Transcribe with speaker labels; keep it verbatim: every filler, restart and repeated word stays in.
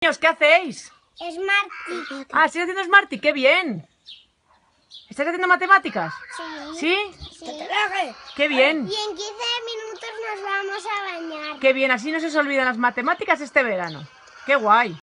Speaker 1: Niños, ¿qué hacéis?
Speaker 2: Smarty.
Speaker 1: Ah, ¿estáis haciendo Smarty? ¡Qué bien! ¿Estáis haciendo matemáticas?
Speaker 2: Sí.
Speaker 1: ¿Sí?
Speaker 2: Sí.
Speaker 1: ¡Qué bien!
Speaker 2: Y en quince minutos nos vamos a bañar.
Speaker 1: ¡Qué bien! Así no se os olvidan las matemáticas este verano. ¡Qué guay!